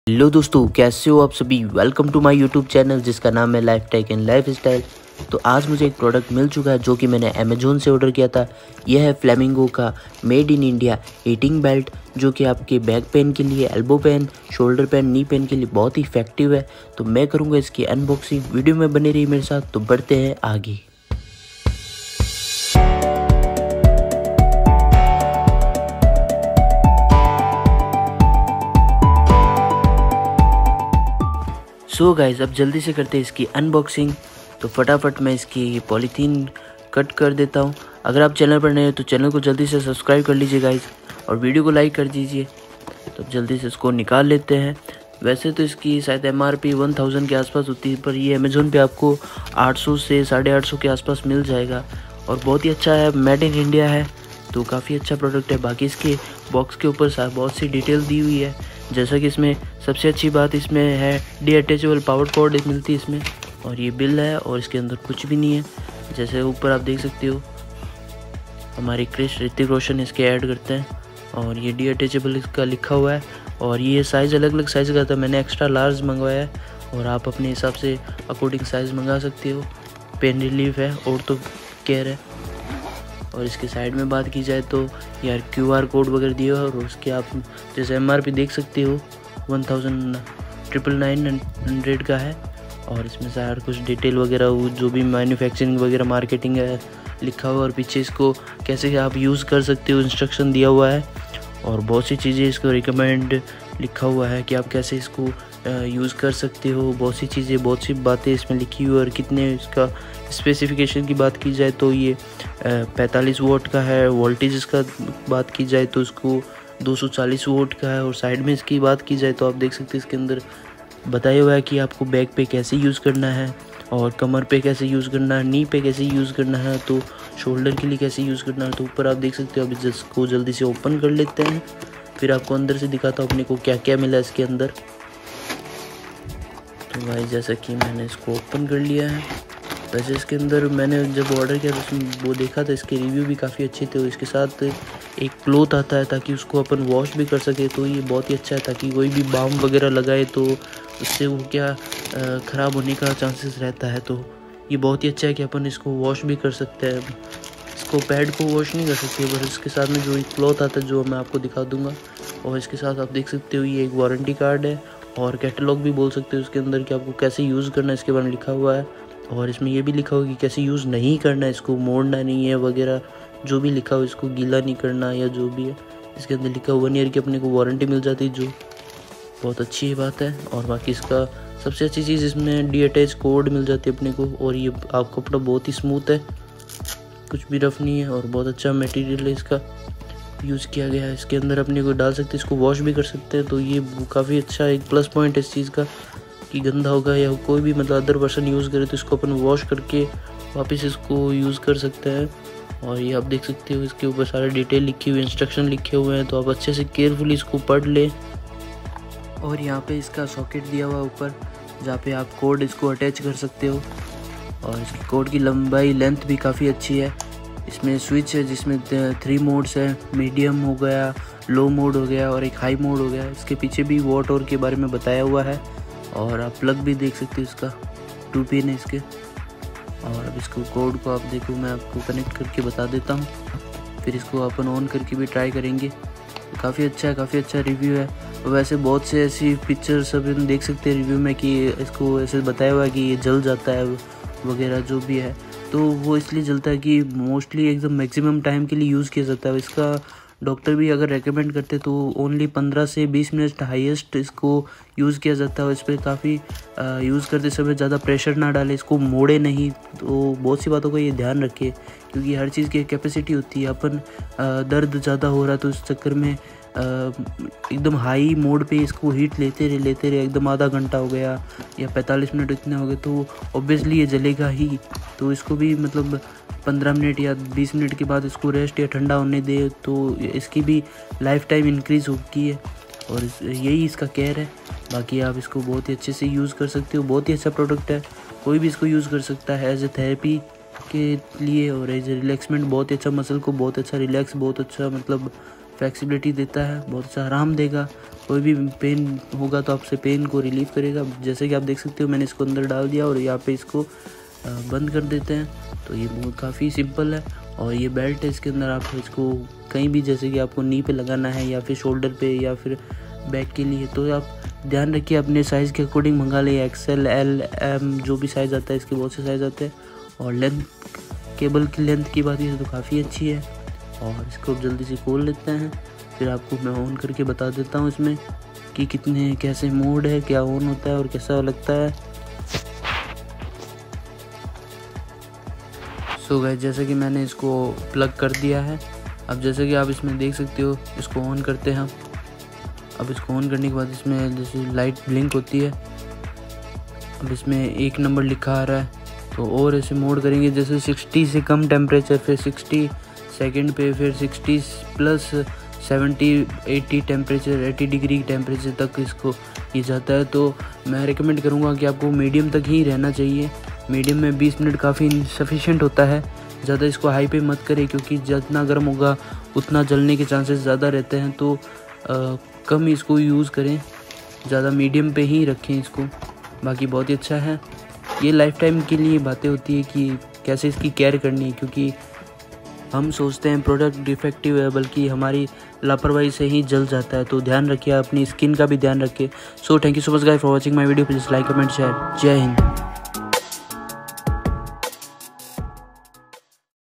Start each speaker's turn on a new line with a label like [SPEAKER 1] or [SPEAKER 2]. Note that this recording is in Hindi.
[SPEAKER 1] हेलो दोस्तों, कैसे हो आप सभी। Welcome to my YouTube channel जिसका नाम है life tech and lifestyle. तो आज मुझे एक प्रोडक्ट मिल चुका है जो कि मैंने अमेजोन से ऑर्डर किया था। यह है फ्लेमिंगो का made in India heating belt, जो कि आपके बैक पेन के लिए, elbow pain, shoulder pain, knee pain के लिए बहुत ही इफेक्टिव है। तो मैं करूँगा इसकी अनबॉक्सिंग। वीडियो में बने रही मेरे साथ। तो बढ़ते हैं आगे। सो गाइस, अब जल्दी से करते हैं इसकी अनबॉक्सिंग। तो फटाफट मैं इसकी पॉलीथीन कट कर देता हूँ। अगर आप चैनल पर नए हो तो चैनल को जल्दी से सब्सक्राइब कर लीजिए गाइस, और वीडियो को लाइक कर दीजिए। तो जल्दी से इसको निकाल लेते हैं। वैसे तो इसकी शायद MRP 1000 के आसपास होती है, पर ये अमेज़ोन पे आपको 800 से 850 के आसपास मिल जाएगा। और बहुत ही अच्छा है, मेड इन इंडिया है, तो काफ़ी अच्छा प्रोडक्ट है। बाकी इसके बॉक्स के ऊपर बहुत सी डिटेल दी हुई है। जैसा कि इसमें सबसे अच्छी बात इसमें है डीअटैचेबल पावर कॉर्ड मिलती है इसमें, और ये बिल है, और इसके अंदर कुछ भी नहीं है। जैसे ऊपर आप देख सकते हो, हमारी क्रिश ऋतिक रोशन इसके ऐड करते हैं, और ये डीअटैचेबल इसका लिखा हुआ है। और ये साइज़ अलग अलग साइज़ का था, मैंने एक्स्ट्रा लार्ज मंगवाया है, और आप अपने हिसाब से अकॉर्डिंग साइज़ मंगा सकते हो। पेन रिलीफ है और तो केयर है। और इसके साइड में बात की जाए तो यार QR कोड वगैरह दिया है, और उसके आप जैसे MRP देख सकते हो 1999 का है। और इसमें सारा कुछ डिटेल वगैरह जो भी मैन्युफैक्चरिंग वगैरह मार्केटिंग है लिखा हुआ है, और पीछे इसको कैसे आप यूज़ कर सकते हो इंस्ट्रक्शन दिया हुआ है। और बहुत सी चीज़ें इसको रिकमेंड लिखा हुआ है कि आप कैसे इसको यूज़ कर सकते हो। बहुत सी चीज़ें, बहुत सी बातें इसमें लिखी हुई है। और कितने इसका स्पेसिफिकेशन की बात की जाए तो ये 45 वोल्ट का है। वोल्टेज इसका बात की जाए तो इसको 240 वोल्ट का है। और साइड में इसकी बात की जाए तो आप देख सकते हैं इसके अंदर बताया हुआ है कि आपको बैक पे कैसे यूज़ करना है, और कमर पे कैसे यूज़ करना है, नी पे कैसे यूज़ करना है, तो शोल्डर के लिए कैसे यूज़ करना है। तो ऊपर आप देख सकते हो। अब इसको जल्दी से ओपन कर लेते हैं, फिर आपको अंदर से दिखाता हूँ अपने को क्या क्या मिला इसके अंदर। तो भाई जैसा कि मैंने इसको ओपन कर लिया है। वैसे इसके अंदर मैंने जब ऑर्डर किया तो उसमें वो देखा था, इसके रिव्यू भी काफ़ी अच्छे थे। और इसके साथ एक क्लॉथ आता है ताकि उसको अपन वॉश भी कर सके, तो ये बहुत ही अच्छा है। ताकि कोई भी बाम वगैरह लगाए तो उससे वो क्या ख़राब होने का चांसेस रहता है। तो ये बहुत ही अच्छा है कि अपन इसको वॉश भी कर सकते हैं। इसको पैड को वॉश नहीं कर सकते, पर इसके साथ में जो एक क्लॉथ आता है जो मैं आपको दिखा दूँगा। और इसके साथ आप देख सकते हो ये एक वारंटी कार्ड है, और कैटलॉग भी बोल सकते हो उसके अंदर कि आपको कैसे यूज़ करना है, इसके बारे में लिखा हुआ है। और इसमें ये भी लिखा हुआ है कि कैसे यूज़ नहीं करना है, इसको मोड़ना नहीं है वगैरह, जो भी लिखा हो, इसको गीला नहीं करना या जो भी है। इसके अंदर लिखा हुआ 1 ईयर की अपने को वारंटी मिल जाती है, जो बहुत अच्छी बात है। और बाकी इसका सबसे अच्छी चीज़ इसमें डीअटैच कोड मिल जाती है अपने को। और ये आप कपड़ा बहुत ही स्मूथ है, कुछ भी रफ नहीं है, और बहुत अच्छा मटेरियल है इसका यूज़ किया गया है। इसके अंदर अपने को डाल सकते हैं, इसको वॉश भी कर सकते हैं। तो ये काफ़ी अच्छा एक प्लस पॉइंट है इस चीज़ का कि गंदा होगा या कोई भी मतलब अदर पर्सन यूज़ करे तो इसको अपन वॉश करके वापस इसको यूज़ कर सकते हैं। और ये आप देख सकते हो इसके ऊपर सारे डिटेल लिखी हुई, इंस्ट्रक्शन लिखे हुए हैं, तो आप अच्छे से केयरफुली इसको पढ़ लें। और यहाँ पे इसका सॉकेट दिया हुआ है ऊपर, जहाँ पे आप कोड इसको अटैच कर सकते हो। और इसकी कोड की लंबाई लेंथ भी काफ़ी अच्छी है। इसमें स्विच है जिसमें 3 मोड्स है, मीडियम हो गया, लो मोड हो गया, और एक हाई मोड हो गया। इसके पीछे भी वॉट और के बारे में बताया हुआ है। और आप प्लग भी देख सकते हो, इसका 2 पिन है इसके। और अब इसको कोड को आप देखो, मैं आपको कनेक्ट करके बता देता हूँ, फिर इसको अपन ऑन करके भी ट्राई करेंगे। काफ़ी अच्छा है, काफ़ी अच्छा रिव्यू है। वैसे बहुत से ऐसी पिक्चर्स सब देख सकते हैं रिव्यू में कि इसको ऐसे बताया हुआ है कि ये जल जाता है वगैरह जो भी है। तो वो इसलिए जलता है कि मोस्टली एकदम मैक्सिमम टाइम के लिए यूज़ किया जाता है। इसका डॉक्टर भी अगर रेकमेंड करते तो ओनली 15 से 20 मिनट हाईएस्ट इसको यूज़ किया जाता है। इस पर काफ़ी यूज़ करते समय ज़्यादा प्रेशर ना डालें, इसको मोड़े नहीं। तो बहुत सी बातों का ये ध्यान रखें, क्योंकि हर चीज़ की कैपेसिटी होती है। अपन दर्द ज़्यादा हो रहा तो इस चक्कर में एकदम हाई मोड पे इसको हीट लेते रहे एकदम आधा घंटा हो गया या 45 मिनट इतने हो गए, तो ऑब्वियसली ये जलेगा ही। तो इसको भी मतलब 15 मिनट या 20 मिनट के बाद इसको रेस्ट या ठंडा होने दे, तो इसकी भी लाइफ टाइम इंक्रीज़ होती है। और यही इसका केयर है। बाकी आप इसको बहुत ही अच्छे से यूज़ कर सकते हो, बहुत ही अच्छा प्रोडक्ट है। कोई भी इसको यूज़ कर सकता है एज ए थेरेपी के लिए, और एज ए रिलैक्समेंट बहुत ही अच्छा, मसल को बहुत अच्छा रिलैक्स, बहुत अच्छा मतलब फ्लेक्सिबिलिटी देता है, बहुत अच्छा आराम देगा। कोई भी पेन होगा तो आपसे पेन को रिलीव करेगा। जैसे कि आप देख सकते हो मैंने इसको अंदर डाल दिया और यहाँ पे इसको बंद कर देते हैं। तो ये बहुत काफ़ी सिंपल है। और ये बेल्ट है, इसके अंदर आप इसको कहीं भी, जैसे कि आपको नी पे लगाना है या फिर शोल्डर पे या फिर बैक के लिए, तो आप ध्यान रखिए अपने साइज़ के अकॉर्डिंग मंगा लें। XL, L, M जो भी साइज़ आता है, इसके बहुत से साइज़ आते हैं। और लेंथ, केबल की लेंथ की बात की तो काफ़ी अच्छी है। और इसको जल्दी से खोल लेते हैं, फिर आपको मैं ऑन करके बता देता हूँ इसमें कि कितने कैसे मोड है, क्या ऑन होता है और कैसा लगता है। सो गाइस, जैसे कि मैंने इसको प्लग कर दिया है। अब जैसे कि आप इसमें देख सकते हो, इसको ऑन करते हैं। अब इसको ऑन करने के बाद इसमें जैसे लाइट ब्लिंक होती है। अब इसमें 1 नंबर लिखा आ रहा है, तो और ऐसे मोड करेंगे जैसे 60 से कम टेम्परेचर, फिर 60 सेकंड पे, फिर 60 प्लस 70, 80 टेम्परेचर, 80 डिग्री टेम्परेचर तक इसको ये जाता है। तो मैं रिकमेंड करूँगा कि आपको मीडियम तक ही रहना चाहिए। मीडियम में 20 मिनट काफ़ी सफिशेंट होता है। ज़्यादा इसको हाई पे मत करें, क्योंकि जितना गर्म होगा उतना जलने के चांसेस ज़्यादा रहते हैं। तो कम इसको यूज़ करें, ज़्यादा मीडियम पे ही रखें इसको। बाकी बहुत ही अच्छा है। ये लाइफ टाइम के लिए बातें होती है कि कैसे इसकी केयर करनी है, क्योंकि हम सोचते हैं प्रोडक्ट डिफेक्टिव है, बल्कि हमारी लापरवाही से ही जल जाता है। तो ध्यान रखिए, अपनी स्किन का भी ध्यान रखिए। So thank you so much guys for watching my video. Please like, comment, share. Jai Hind.